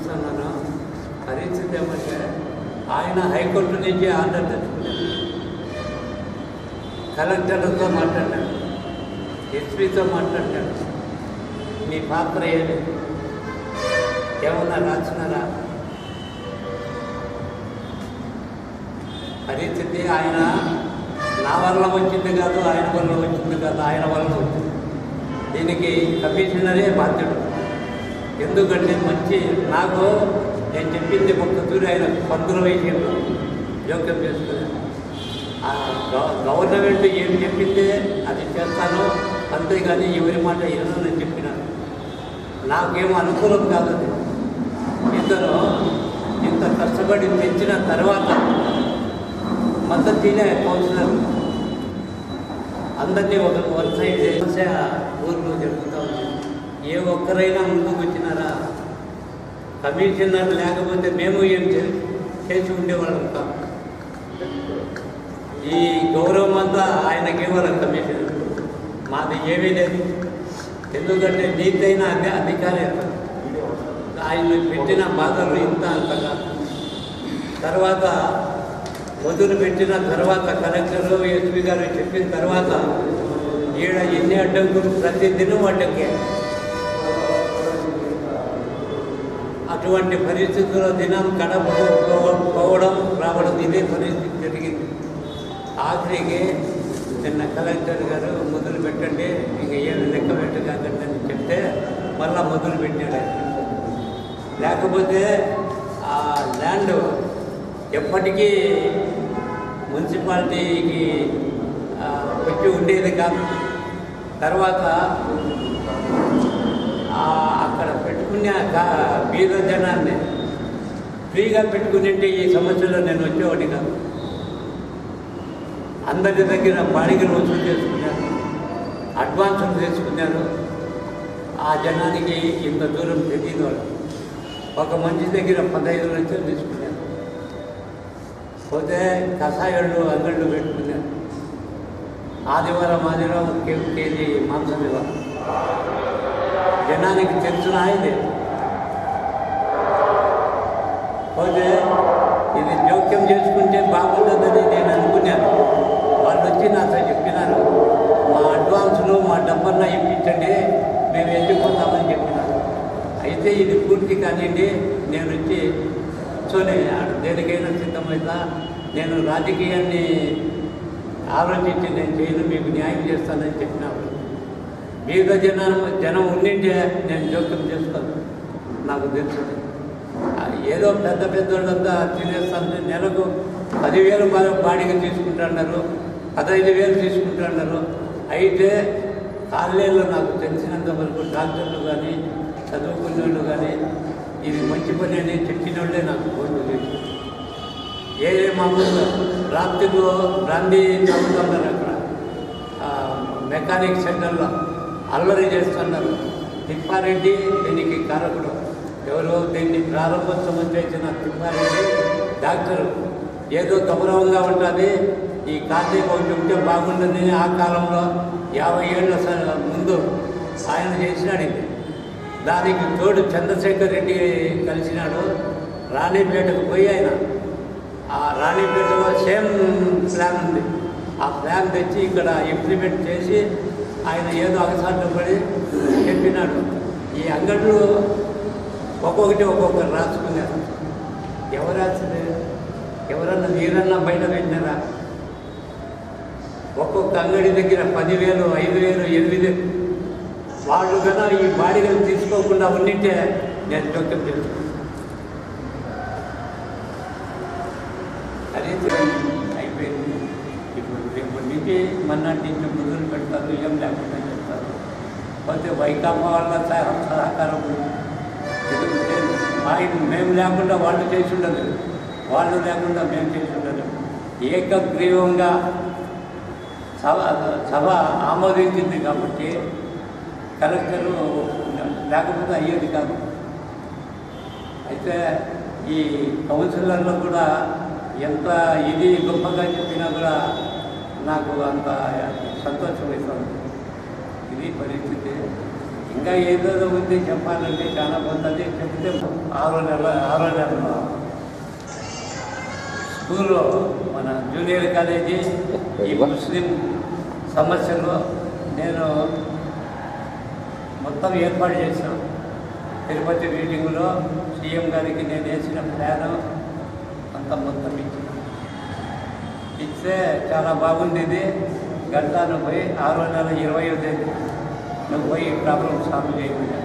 చూస్తున్నాను. పరిస్థితి ఏమంటే ఆయన హైకోర్టు నుంచి ఆర్డర్ తెచ్చుకున్నాడు, కలెక్టర్తో మాట్లాడాడు, ఎస్పీతో మాట్లాడాడు. మీ పాత్ర ఏది, ఏమన్నా రాసినారా? పరిస్థితి ఆయన నా వల్ల వచ్చింది కాదు, ఆయన వల్ల వచ్చింది కాదు, ఆయన వల్ల వచ్చింది. దీనికి కమిషనరే బాధ్యుడు. ఎందుకంటే మంచి నాకు నేను చెప్పింది ఒక్క తూరి ఆయన 10 వయసులో జోక్యం చేసుకున్నాను. గవర్నమెంట్ ఏం చెప్పిందే అది చేస్తాను, అంతేగాని ఎవరి మాట వినని చెప్పినాను. నాకేమో అనుకూలం కాదు. ఇద్దరు ఇంత కష్టపడి తెచ్చిన తర్వాత మద్దతు తినే కౌన్సిలర్ అందరినీ ఒక వన్ సైడ్ సమస్య ఊర్లో జరుగుతూ ఉంది. ఏ ఒక్కరైనా ముందుకు వచ్చినారా? కమిషనర్ లేకపోతే మేము ఏం చేసి ఉండేవాళ్ళం కాదు. ఈ గౌరవం అంతా ఆయనకి ఇవ్వాలి కమిషనర్, మాది ఏమీ లేదు. ఎందుకంటే నీతైన అధికారి ఆయన పెట్టిన బాధలు ఇంత అంతగా. తర్వాత మొదలు పెట్టిన తర్వాత కలెక్టరు ఎస్పీ గారు చెప్పిన తర్వాత ఈడ ఎన్ని అడ్డంకులు, ప్రతిదినం అడ్డంకే. అటువంటి పరిస్థితుల్లో దినం కడప పోవడం రావడం ఇదే పరిస్థితి జరిగింది. ఆఖరికి నిన్న కలెక్టర్ గారు మొదలు పెట్టండి, ఇంక ఏం లెక్క పెట్టకండి అని చెప్తే మళ్ళా మొదలు పెట్టాడు. లేకపోతే ఆ ల్యాండ్ ఎప్పటికీ మున్సిపాలిటీకి వచ్చి ఉండేది కాదు. తర్వాత అక్కడ పెట్టుకునే బీద జనాన్ని ఫ్రీగా పెట్టుకునేంటే ఈ సమస్యలో నేను వచ్చేవాడి కాదు. అందరి దగ్గర బాడిగలు వసూలు చేసుకున్నారు, అడ్వాన్సులు తీసుకున్నారు. ఆ జనానికి ఇంత దూరం తెలియదు. వాళ్ళు ఒక మనిషి దగ్గర 15 లక్షలు తీసుకున్నారు. పోతే కషాయాళ్ళు అంగళ్ళు పెట్టుకున్నారు. ఆదివారం కేజీ మాంసం ఇవ్వాలి. జనానికి తెలిసిన ఆయనే. పోతే ఇది జోక్యం చేసుకుంటే బాగుంటుందని నేను అనుకున్నాను. వాళ్ళు వచ్చి నాతో చెప్పినారు, మా అడ్వాన్సులు మా డబ్బన్నా ఇప్పించండి, మేము వెళ్ళిపోతామని చెప్పినారు. అయితే ఇది పూర్తి కానివ్వండి, నేను వచ్చి కూర్చొని దేనికైనా సిద్ధమైతా, నేను రాజకీయాన్ని ఆలోచించి నేను చేయను, మీకు న్యాయం చేస్తానని చెప్పినప్పుడు బీద జనం ఉండింటే నేను జోక్యం చేసుకోను. నాకు తెలుసు ఏదో పెద్ద వాళ్ళంతా తినేస్తాను. నెలకు 10,000 బాడిగ తీసుకుంటున్నారు, 15,000 తీసుకుంటున్నారు. అయితే కాలేజీలో నాకు తెలిసినంత వరకు డాక్టర్లు కానీ చదువుకునే వాళ్ళు కానీ ఇది మంచి పని అని చెప్పిన వాళ్ళే నాకు ఫోన్లు చేసి మామూలు రాత్రిలో బ్రాందీ తాగుతున్నారు. అక్కడ మెకానిక్ సెంటర్లో అల్లరి చేస్తున్నారు. తిప్పారెడ్డి దీనికి కారకుడు. ఎవరో దీన్ని ప్రారంభోత్సవం చేసిన తిప్పారెడ్డి డాక్టరు. ఏదో గౌరవంగా ఉంటుంది, ఈ కార్తీక ఒకటి ఉంటే బాగుంటుందని ఆ కాలంలో 50 ఏళ్ళ ముందు ఆయన చేసినాడు. ఇది దానికి తోడు చంద్రశేఖర్ రెడ్డి కలిసినాడు. రాణిపేటకు పోయి ఆయన ఆ రాణిపేటలో సేమ్ ప్లాన్ ఉంది. ఆ ప్లాన్ తెచ్చి ఇక్కడ ఇంప్లిమెంట్ చేసి ఆయన ఏదో అగసాట్లు పడి చెప్పినాడు. ఈ అంగళ్ళు ఒక్కొక్కరు రాసుకున్నారు. ఎవరు రాసింది? ఎవరన్నా మీరన్నా బయట పెట్టినారా? ఒక్కొక్క అంగడి దగ్గర 10,000, 5,000, 8,000 వాళ్ళు కన్నా ఈ బాడిగలు తీసుకోకుండా ఉండింటే నేను జోక్యం చేసుకున్నాను. అది అయిపోయింది. ఇప్పుడు రేపటి నుంచి మన్నాటి నుంచి మొదలు పెడతారు, ఏం లేకుండా చెప్తారు. పోతే వైకాపా వాళ్ళ సహకారం మేము లేకుండా వాళ్ళు చేసి ఉండదు, వాళ్ళు లేకుండా మేము చేసి ఉండదు. ఏకగ్రీవంగా సభ ఆమోదించింది కాబట్టి కలెక్టరు లేకపోతే అయ్యేది కాదు. అయితే ఈ కౌన్సిలర్లో కూడా ఎంత ఇది గొప్పగా చెప్పినా కూడా నాకు అంత సంతోషం ఇస్తుంది. ఇది పరిస్థితి. ఇంకా ఏదేదో ఉంది చెప్పాలంటే చాలా పోతుంది. చెప్తే 6 నెలలు స్కూల్లో మన జూనియర్ కాలేజీ ఈ ముస్లిం సమస్యలు నేను మొత్తం ఏర్పాటు చేశాను. తిరుపతి మీటింగులో సీఎం గారికి నేను వేసిన ప్లాను అంతా మొత్తం ఇస్తే చాలా బాగుండేది. గంటను పోయి 6వ నెల 20వ తేదీ నువ్వు పోయి ప్రాబ్లం సాల్వ్ చేయకుండా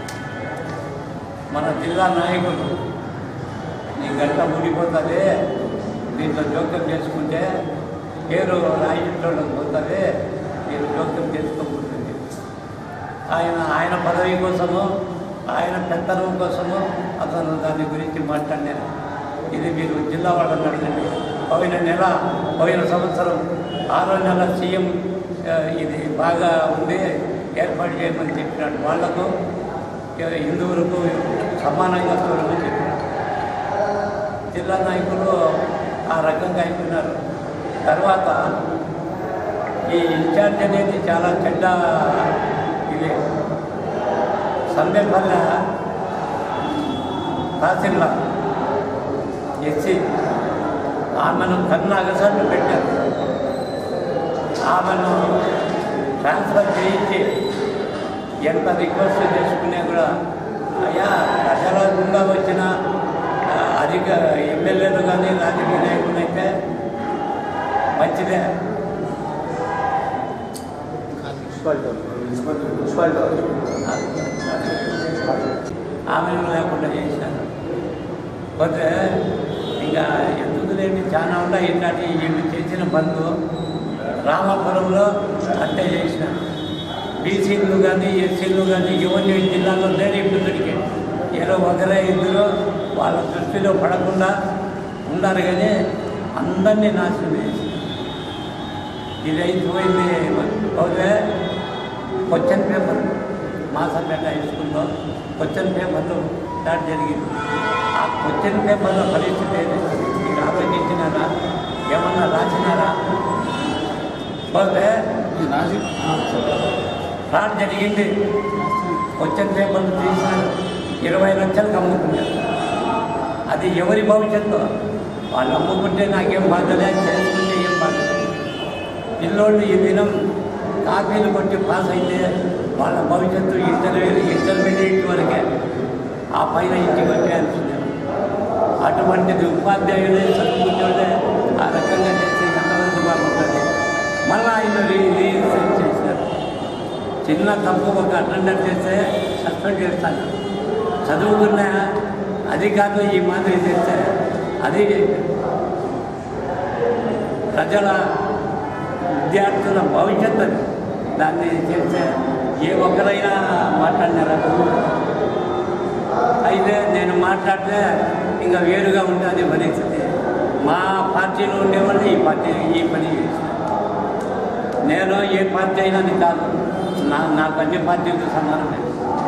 మన జిల్లా నాయకులు నీ గంట ఊడిపోతుంది, దీంట్లో జోక్యం చేసుకుంటే పేరు రాయించడం పోతుంది, మీరు జోక్యం చేసుకోకూడదు. ఆయన పదవి కోసము ఆయన పెత్తనం కోసము అతను దాని గురించి మాట్లాడాను. ఇది మీరు జిల్లా వాళ్ళని అడగండి. పోయిన సంవత్సరం 6వ నెల సీఎం ఇది బాగా ఉండి ఏర్పాటు చేయమని చెప్పినాడు. వాళ్లకు హిందువులకు సమానంగా చూడమని చెప్పినాడు. జిల్లా నాయకులు ఆ రకంగా అయిపోయినారు. తర్వాత ఈ ఇన్ఛార్జ్ అనేది చాలా చెడ్డ ఇది. సంబేపల్లె తహసీల్దార్ ఎస్సీ ఆమెను కర్ణాగసాన్ని పెట్టారు. ఆమెను ట్రాన్స్ఫర్ చేయించి ఎంత రిక్వెస్ట్ చేసుకునే కూడా అయ్యా ప్రజల గుండా వచ్చిన అధిక ఎమ్మెల్యేలు కానీ రాజకీయ నాయకులు అయితే మంచిదే. ఆమెను లేకుండా చేశాను. పోతే ఇంకా ఎందుకు లేని చాలా ఉన్నాయి. ఇలాంటి వీళ్ళు చేసిన పనులు రామాపురంలో అంటే చేసిన బీసీలు కానీ ఎస్సీలు కానీ ఎవరిని జిల్లాలో లేని ఇప్పటికి ఏదో ఒకరే ఇద్దరు వాళ్ళ దృష్టిలో పడకుండా ఉన్నారు. కానీ అందరినీ నాశనం చేసి ఇది అయిపోయింది. పోతే క్వశ్చన్ పేపర్ మాసంపేట హై స్కూల్లో క్వశ్చన్ పేపర్లు స్టార్ట్ జరిగింది. ఆ క్వశ్చన్ పేపర్లో పరిస్థితి మీరు ఆలోచించినారా, ఏమన్నా రాసినారా? పోతే స్టార్ట్ జరిగింది. క్వశ్చన్ పేపర్లు తీసినారు, 20 లక్షలకు అమ్ముకున్నారు. అది ఎవరి భవిష్యత్తు? వాళ్ళు అమ్ముకుంటే నాకేం బాధలే, చేసుకుంటే ఏం బాధలే. పిల్లోళ్ళు ఈ దినం కాపీలు కొట్టి పాస్ అయితే వాళ్ళ భవిష్యత్తు ఇంటర్మీడియట్ వరకే, ఆ పైన ఇంటికి వచ్చేయాల్సిందే. అటువంటిది ఉపాధ్యాయులే చదువుకునే ఆ రకంగా చేసి ఎంతవరకు బాగుంటుంది. మళ్ళీ ఆయన రీసెర్చ్ చేశారు. చిన్న తప్పు ఒక అటెండర్ చేస్తే సస్పెండ్ చేస్తాను. చదువుకున్న అధికారులు ఈ మాదిరి చేస్తే అది ప్రజల విద్యార్థుల భవిష్యత్తు దాన్ని చేస్తే ఏ ఒక్కరైనా మాట్లాడినారా? అయితే నేను మాట్లాడితే ఇంకా వేరుగా ఉంటుంది పరిస్థితి. మా పార్టీలో ఉండేవాళ్ళు ఈ పని చేసి నేను ఏ పార్టీ అయినా కాదు, నాకు అన్ని పార్టీలకు సమానమే.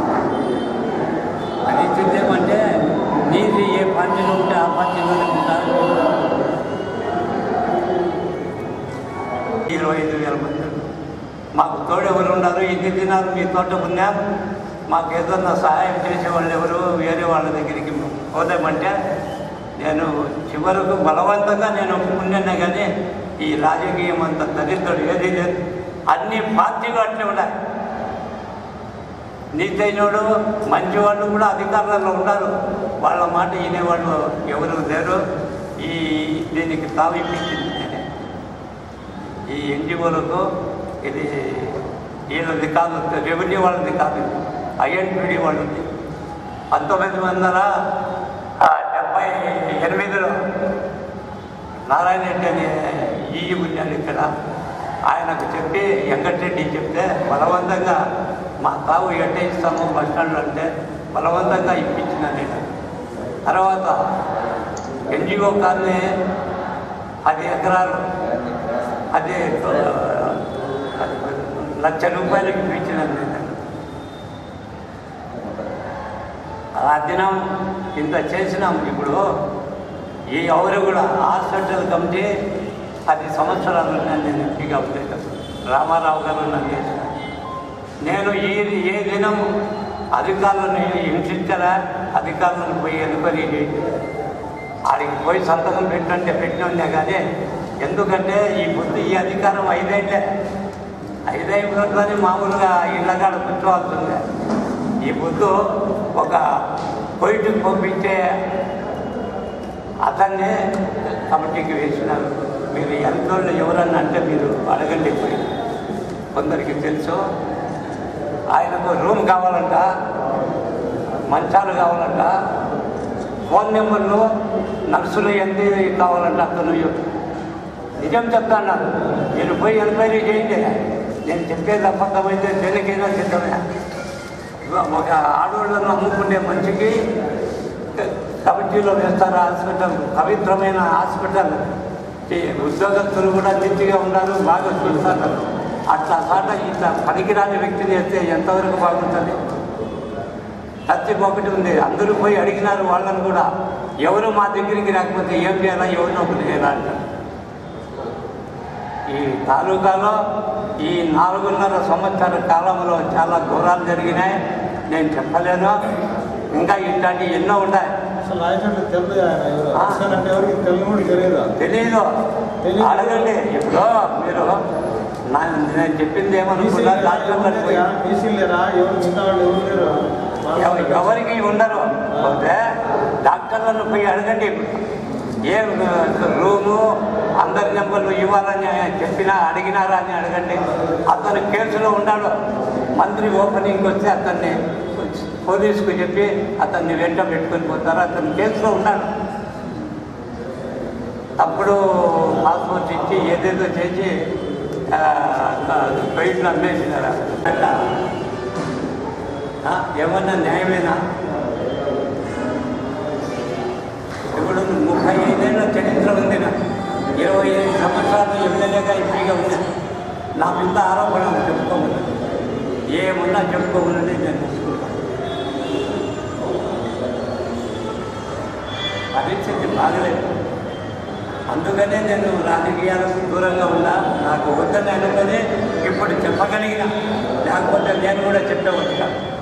పరిస్థితి ఏమంటే నీది ఏ పార్టీలో ఉంటే ఆ పార్టీలోనే ఉంటారు. 25,000 మంది మాకు తోడెవరు ఉన్నారు? ఇన్ని దినాలు మీ తోట పుణ్యం మాకు ఏదన్నా సహాయం చేసేవాళ్ళు ఎవరు? వేరే వాళ్ళ దగ్గరికి పోదామంటే నేను చివరకు బలవంతంగా నేను ఒప్పుకున్నానే. కానీ ఈ రాజకీయం అంత దరిద్రుడు ఏది లేదు. అన్ని పార్టీలు అట్లే ఉన్నాయి. నీతైనోడు మంచివాళ్ళు కూడా అధికారులలో ఉన్నారు. వాళ్ళ మాట వినేవాళ్ళు ఎవరు లేరు. దీనికి తావిప్పించింది ఈ ఎన్జిఓలకు. ఇది వీళ్ళది కాదు, రెవెన్యూ వాళ్ళది కాదు, ఐఎన్పిడి వాళ్ళది. 1978లో నారాయణ రెడ్డి అనే ఈఈ ఉన్నాడు ఇక్కడ. ఆయనకు చెప్పి వెంకటరెడ్డి చెప్తే బలవంతంగా మా తావు ఎట్ట ఇస్తాము బస్ స్టాండ్లో అంటే బలవంతంగా ఇప్పించిన నేను. తర్వాత ఎన్జిఓ కాలనీ 10 ఎకరాలు, అది 1,00,000 రూపాయలకి ఇప్పించినాను నేను. ఆ దినం ఇంత చేసినాం. ఇప్పుడు ఈ ఎవరు కూడా హాస్పిటల్ కమిటీ 10 సంవత్సరాలు నేను ఎంపీగా ఉండేది. రామారావు గారు నన్ను చేసిన నేను ఏ దినం అధికారులను హింసించాలా, అధికారులను పోయి ఎన్క్వైరీ చేసి ఆడికి పోయి సంతకం పెట్టంటే పెట్టినా కానీ, ఎందుకంటే ఈ బుద్ధి ఈ అధికారం 5 ఏళ్ళే, 5 ఏళ్ళలోనే మామూలుగా ఇళ్ళగాడ కూర్చోవాల్సిందే. ఈ బుద్ధు ఒక కోయిట్కి పంపించే అతన్నే కమిటీకి వేసినారు. మీరు ఎంతోళ్ళు ఎవరన్నా అంటే మీరు అడగండి. పోయి కొందరికి తెలుసు. ఆయనకు రూమ్ కావాలంట, మంచాలు కావాలంట, ఫోన్ నెంబర్లు నర్సులు ఎన్ని కావాలంట. అతను నిజం చెప్తాను. మీరు పోయి ఎంక్వైరీ చేయండి. నేను చెప్పేది అబద్ధమైతే దేనికైనా సిద్ధమే. ఒక ఆడవాళ్ళను అమ్ముకునే మనిషికి కమిటీలో వేస్తారు హాస్పిటల్, పవిత్రమైన హాస్పిటల్. ఉద్యోగస్తులు కూడా నీతిగా ఉన్నారు, బాగా చూస్తారు. అట్లా ఇట్లా పనికిరాని వ్యక్తిని వేస్తే ఎంతవరకు బాగుంటుంది? ప్రతి ఒక్కటి ఉంది. అందరూ పోయి అడిగినారు వాళ్ళని కూడా. ఎవరు మా దగ్గరికి రాకపోతే ఏం చేయాలా, ఎవరినో ఒకటి చేయాలా అంటారు. ఈ తాలూకాలో ఈ 4.5 సంవత్సరాల కాలంలో చాలా ఘోరాలు జరిగినాయి. నేను చెప్పలేను. ఇంకా ఇట్లాంటివి ఎన్నో ఉన్నాయి. తెలీదు, అడగండి. ఇప్పుడు మీరు నేను చెప్పింది ఏమనుకున్నా, ఎవరికి ఉండరు. పోతే డాక్టర్లను పోయి అడగండి. ఏ రూము అందరి నెంబర్లు ఇవ్వాలని చెప్పినా అడిగినారా అని అడగండి. అతను కేసులో ఉన్నాడు. మంత్రి ఓపెనింగ్కి వస్తే అతన్ని పోలీసుకు చెప్పి అతన్ని వెంట పెట్టుకొని పోతారు. అతను కేసులో ఉన్నాడు. అప్పుడు పాస్పోర్ట్ ఇచ్చి ఏదేదో చేసి బయటను అమ్మేసినారా? ఏమన్నా న్యాయమేనా? ఇప్పుడు 35 ఏళ్ళ చరిత్ర ఉంది. నాకు 25 సంవత్సరాలు ఎమ్మెల్యేగా ఎంపీగా ఉన్నా. నా మీద ఆరోపణలు చెప్పుకోమని, ఏమున్నా చెప్పుకోమని నేను తీసుకుంటాను. పరిస్థితి బాగలేదు. అందుకనే నేను రాజకీయాలకు దూరంగా ఉన్నా. నాకు వద్దని అనుకుని ఇప్పుడు చెప్పగలిగిన, లేకపోతే నేను కూడా చెప్పవచ్చు.